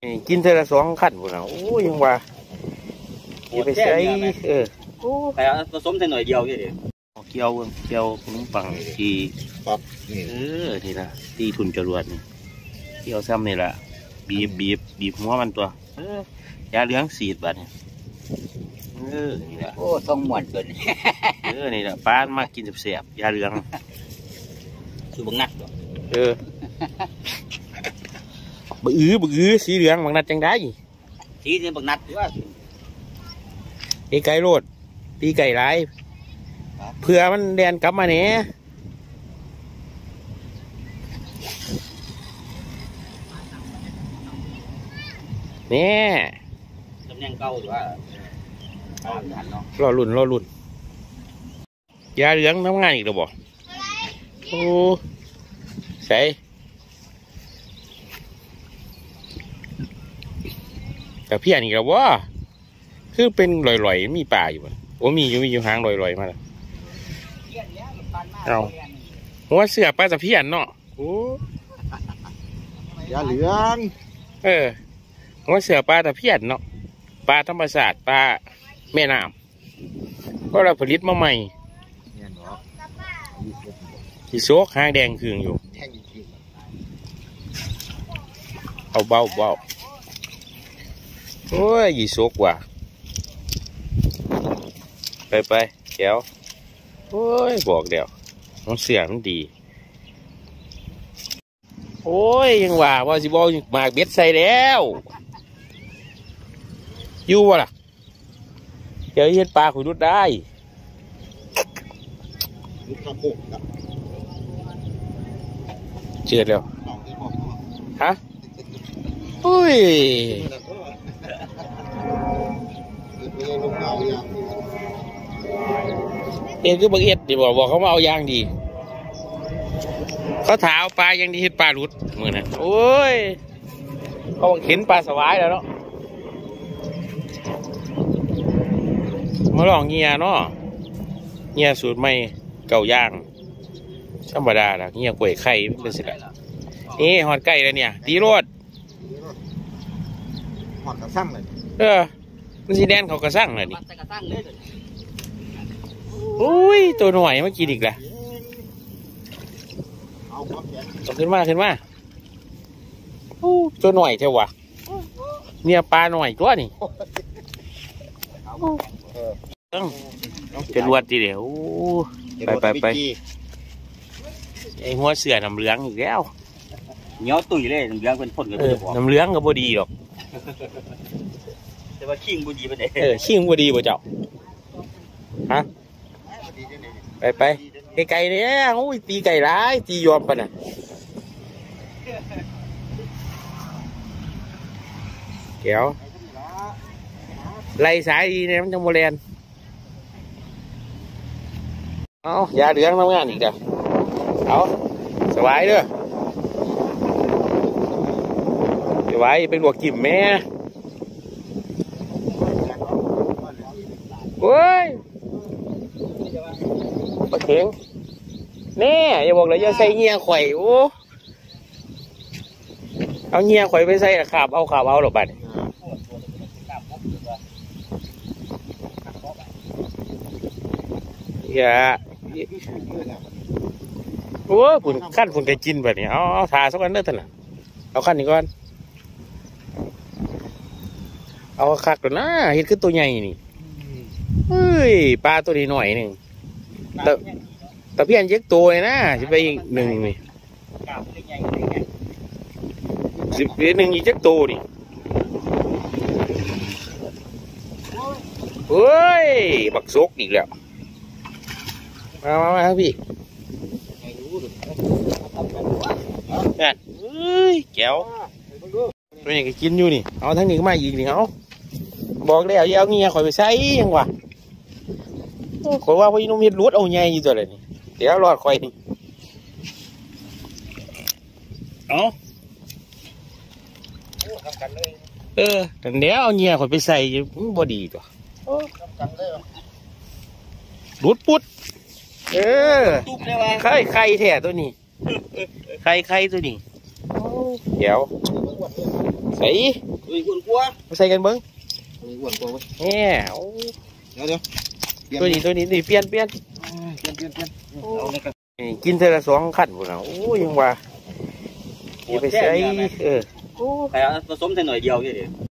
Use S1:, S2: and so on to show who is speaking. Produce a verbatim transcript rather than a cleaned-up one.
S1: กินเท่าละสองขั้นพุ่นนะโอ้ยังว่าอย่าไปใช้เออ
S2: แต่ผสมแค่หน่อยเดียวแค่เดียว
S1: เกี่ยวเกี่ยวขนมปังที่
S3: ปั๊บ
S1: เออนี่ละที่ทุนจรวดนี่เกี่ยวซ้ำนี่แหละบีบบีบบีบหัวมันตัวเออยาเหลืองสีดบัดนี่เออนี่แหละ
S2: โอ้ต้องหมวนเกิน
S1: เออนี่แหละป้านมากินเสียบยาเหลือง
S2: คือบังนัด
S1: เออบึ้อบึ้อสีเหลืองบางนัดจังได้
S2: สีเนี่ยบังนัดหรือว่า
S1: ตีไก่โรดตีไก่ไรเผื่อมันแดนกลับมาเนี้ยเนี่ย
S2: จำแนงเก่าหรือว่า
S1: ล่อลุ่นล่อลุ่นยาเหลืองทำงานอีกหรือเปล่าโอ้ใส่แต่พี่อันนี้แล้วว่าคือเป็นลอยๆมีป่าอยู่มั้ยโอ้มีอยู่มีอยู่หางลอยๆมาแล้วเอาหัวเสือปลาตะเพียนเนาะโอ้
S3: ยาเหลือง
S1: เออหัวเสือปลาตะเพียนเนาะปลาธรรมชาติปลาแม่น้ำเพราะเราผลิตมาใหม่ที่โซกหางแดงคืองอยู่เอาเบาเบาโอ้ยยี่โซกว่ะไปไปแก้วโอ้ยบอกเดี๋ยวมันเสียงมันดีโอ้ยยังว่าว่าสิบอกหมากเบ็ดใส่แล้วอยู่วะล่ะเดี๋ยวเห็นปลาขุดรุดได้เจือดแล้วฮะอุ้ยเอ็นก็บังเอ็ดดิบอกบอกเขามาเอายางดีเขาถาเอาปลายังดีเห็นปลาหลุดมือนะโอ้ยเขาเห็นปลาสวายแล้วเนาะมาลองเงียเนาะเงียสูตรไม่เก่าย่างธรรมดาละเงียกล้วยไข่เป็นสิละนี่หอดไก่แล้วเนี่ยตีรถ
S3: หอดกระซังเลย
S1: เออมันสีแดงเขากระซังเลยนี่อุ้ยตัวหน่อยเมื่อกี้อีกแล้วเอาขึ้นมาขึ้นมาอู้ตัวหน่อยเท่าวะเนี่ยปลาหน่อยตัวนี่จะรวดทีเดียวไปไปไปไอหัวเสือน้ำเหลืองอีกแล้ว
S2: เหนียวตุยเลยน้ำเหลืองเป็นพ่นกัน
S1: น้ำเหลืองก็บ่ดีหรอก
S2: แต่ว่าขิงบ่ดีไปไหน
S1: เออขิงบ่ดีบ่เจ้าฮะไปไปไก่เนี่ยโอ้ยตีไก่ร้ายตียอมปะน่ะเกี่ยวไล่สายดีเนี่ยมันจังโมเลนเอายาเหลืองทำงานอีกเด้อเอาสบายเด้อสบายเป็นหัวกิ่มแม่โอ้ยปลาเข็งแน่อย่าบอกเลยอย่าใส่เงี้ยข่อยโอ้เอาเงี้ยข่อยไปใส่ขาบเอาขาบเอาหรอบัดอย่าโอ้ผุนขั้นผุนจะกินแบบนี้เอาเอาทาสักวันเด้อท่านน่ะเอาขั้นนี้ก่อนเอาคักก่อนนะเห็นคือตัวใหญ่นี่เฮ้ยปลาตัวนี้หน่อยหนึ่งแต่แต่พี่อันเย็กตัวเลยนะจะไปอีกหนึ่งนี่สิบเอ็ดหนึ่งอีกเย็กตัวนี่เฮ้ยบักซกอีกแล้วมามามาพี่นั่นเฮ้ยแก้วตัวนี้ก็กินอยู่นี่เอาทั้งนี้ก็มาอีกนี่เอาบอกแล้วอย่าเอาเงี้ยข่อยไปใส่ยังวะข่อยว่าพี่นุ่มเห็ดรูดเอาใหญ่ยี่ตัวเลยนี่เดี๋ยวรอดข่อยนี่เอาเออแต่เดี๋ยวเอาเงี้ยข่อยไปใส่บอดีตัวรูดปุ๊ดเออไข่ไข่แท้ตัวนี้ไข่ไข่ตัวนี้เดี๋ยวสใส่
S2: ตุ้ยอ้วนกลัว
S1: มาใส่กันเบิ้ง
S3: มีอ้วนกว่าเว้ย
S1: แหมโอ้
S3: เดี๋ยวเดี๋ยวเปลี่ยน
S1: ตัวนี้ตัวนี้นี่เปลี่ยนเปลี่ยน
S3: เปลี่ยนเปลี่ยนเปลี่ยน
S2: เอาเลยครับ
S1: นี่กินเทอละสองขั้นพุ่นน่ะโอ้ยังว่าอย่าไปใส่เออ
S2: แต่ผสมใส่หน่อยเดียวนี่ดิ